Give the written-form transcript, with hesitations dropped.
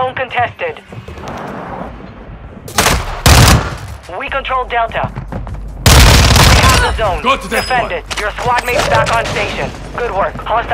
Zone contested. We control Delta. We have the zone. Go to that Defend one. it. Your squad mate's back on station. Good work. Hostile